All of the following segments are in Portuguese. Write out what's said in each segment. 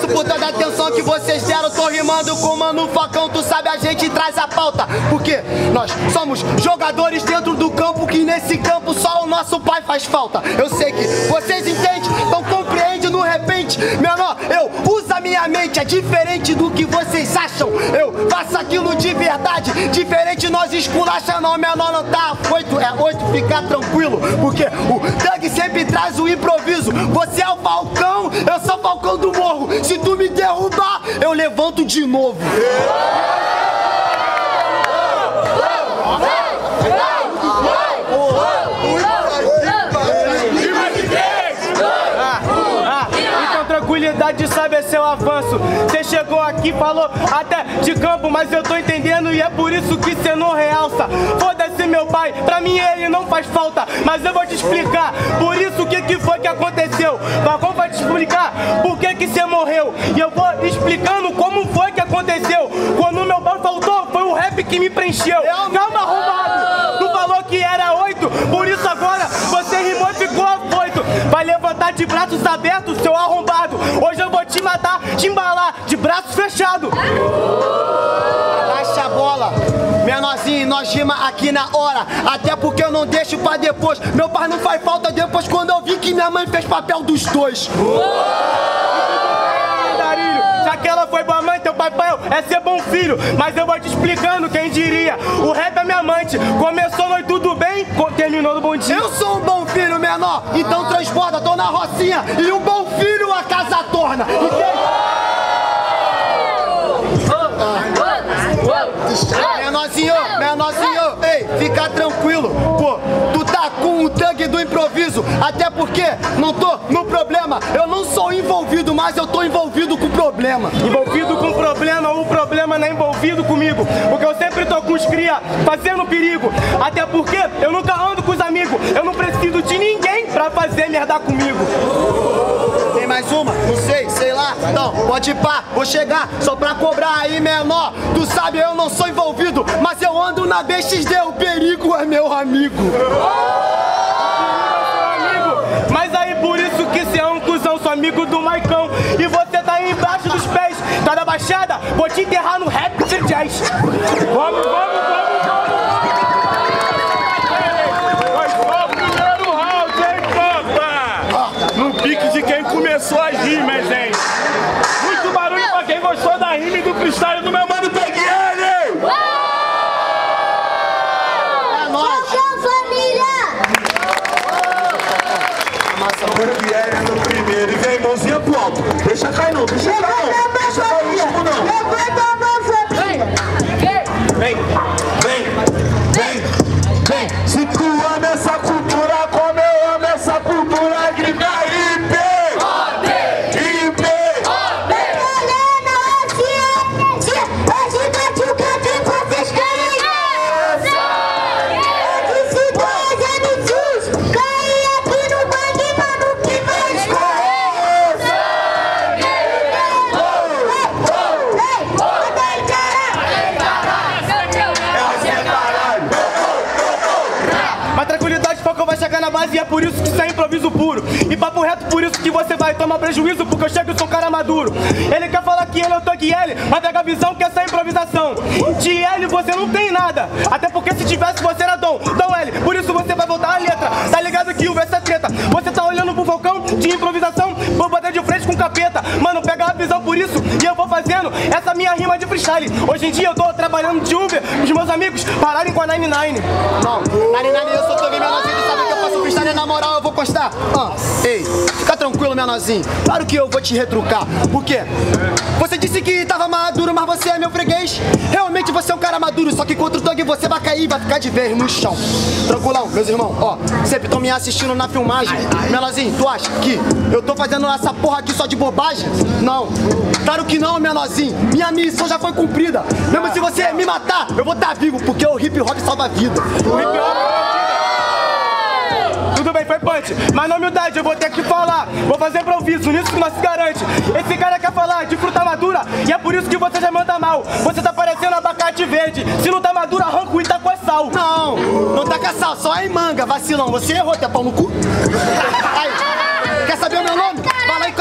agradeço por toda a atenção que vocês deram. Tô rimando com o Mano Facão, tu sabe, a gente traz a pauta. Porque nós somos jogadores dentro do campo, que nesse campo só o nosso pai faz falta. Eu sei que vocês entendem, então compreende no repente. Menor, eu uso a minha mente, é diferente do que vocês acham. Eu faço aquilo de verdade, diferente nós esculacha não. Menor não tá afoito, é 8, fica tranquilo. Porque o Thug sempre traz o improviso. Você é o Falcão, eu sou o Falcão do morro. Se tu me derrubar, eu levanto de novo. Tranquilidade, sabe, é seu avanço. Cê chegou aqui, falou até de campo, mas eu tô entendendo e é por isso que cê não realça. Foda-se meu pai, pra mim ele não faz falta, mas eu vou te explicar por isso o que foi que aconteceu. Falcão vai te explicar por que cê morreu e eu vou explicando como foi que aconteceu. Quando meu pai faltou, foi o rap que me preencheu. Calma, arrombado, tu falou que era 8, por isso agora você rimou e ficou afoito. Vai levantar de braços abertos, seu arrombado. Hoje eu vou te matar, te embalar, de braços fechados. Baixa a bola, menorzinho, nós rima aqui na hora. Até porque eu não deixo pra depois. Meu pai não faz falta depois quando eu vi que minha mãe fez papel dos dois. Já que ela foi boa mãe, teu papel é ser bom filho. Mas eu vou te explicando, quem diria. O rap é minha amante, começou no tudo bem, terminou no bom dia. Eu sou um bom filho, menor, então transborda, tô na rocinha. E um bom filho a casa torna. Menorzinho, ei, fica tranquilo. Pô, tu tá com o Thug do improviso. Até porque não tô no problema. Eu não sou envolvido, mas eu tô envolvido com o problema. Envolvido com o problema não é envolvido comigo. Porque eu sempre tô com os cria fazendo perigo. Até porque eu nunca ando com os amigos. Eu não preciso de ninguém pra fazer merda comigo. Tem mais uma? Não sei lá. Então, pode ir pá, vou chegar só pra cobrar aí, menor. Tu sabe, eu não sou envolvido, mas eu ando na BXD, o perigo é meu amigo. Mas aí por isso que cê é um cuzão, sou amigo do Maicão. E você tá aí embaixo dos pés, tá na baixada, vou te enterrar no rap de jazz. Vamos. Primeiro round, hein, papa? No pique de quem começou as rimas, hein? Muito barulho pra quem gostou da rima e do freestyle do meu mano Thug. Quando vier é no primeiro e vem mãozinha pro alto. Deixa cair não, deixa cair o último não. Vem. Se tu ama essa cultura como eu amo essa cultura, grita IP! IP! Na base e é por isso que isso é improviso puro. E papo reto, por isso que você vai tomar prejuízo, porque eu chego e sou um cara maduro. Ele quer falar que ele é o Thug L, mas pega a visão que essa é improvisação. De L você não tem nada, até porque se tivesse você era Dom L. Por isso você vai voltar a letra. Tá ligado que o verso é treta. Você tá olhando pro Falcão de improvisação, vou bater de frente com o capeta. Mano, pega a visão por isso e eu vou fazendo essa minha rima de freestyle. Hoje em dia eu tô trabalhando de Uber, os meus amigos pararem com a 99. Não, 99 eu sou Thug menorzinho, tu sabe que eu faço freestyle, na moral eu vou postar. Ei, fica tranquilo, menorzinho. Claro que eu vou te retrucar. Por quê? Você disse que tava maduro, mas você é meu freguês. Realmente você é um cara maduro, só que contra o Thug você vai cair e vai ficar de vez no chão. Tranquilão, meus irmãos, ó, sempre estão me assistindo na filmagem. Menorzinho, tu acha que eu tô fazendo essa porra aqui só de bobagem? Não, claro que não, menorzinho. Minha missão já foi cumprida. Mesmo se você me matar, eu vou estar vivo, porque o hip hop salva a vida. O hip hop... Tudo bem, foi punch, mas na humildade eu vou ter que falar. Vou fazer improviso, nisso que nós se garante. Esse cara quer falar de fruta madura e é por isso que você já manda mal. Você tá parecendo abacate verde. Se não tá madura, arranca o Itacoaçal. Não, não tá com sal, só é em manga, vacilão. Você errou, teu pau no cu. Aí, quer saber o meu nome? Fala aí, Cabuzu.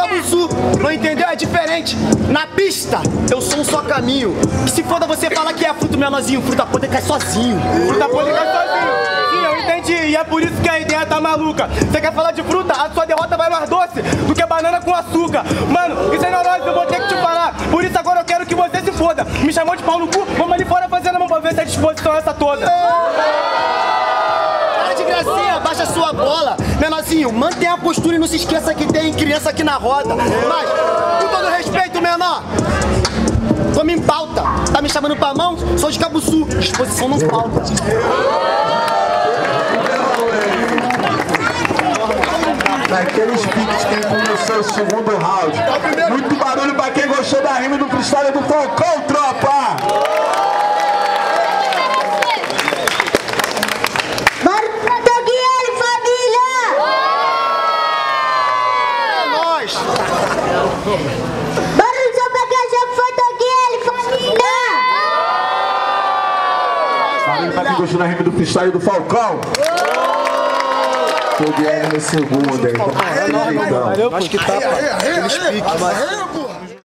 tu não entendeu? É diferente. Na pista, eu sou um só caminho. Que se foda você fala que é fruto menorzinho, fruta podre cai sozinho. Fruta podre cai sozinho. Sim, eu entendi. E é por isso que a ideia tá maluca. Você quer falar de fruta? A sua derrota vai mais doce do que banana com açúcar. Mano, isso é neurose, eu vou ter que te falar. Por isso agora eu quero que você se foda. Me chamou de pau no cu, vamos ali fora fazendo a mão pra ver se a disposição é essa toda. Para de gracinha, baixa sua bola. Menorzinho, mantenha a postura e não se esqueça que tem criança aqui na roda. Mas, com todo respeito, menor, tome em pauta. Tá me chamando pra mão? Sou de Cabuçu, disposição não falta. Naqueles piques que começou o segundo round. Muito barulho pra quem gostou da rima do freestyle do Falcão, tropa! Barulho pra Toguiele, família! É nóis! Barulho só pra quem já foi Toguiele, família! Barulho pra quem gostou da rima do freestyle do Falcão. Toguiele no segundo, hein? Valeu, Acho que tá, pá. Eles piquem.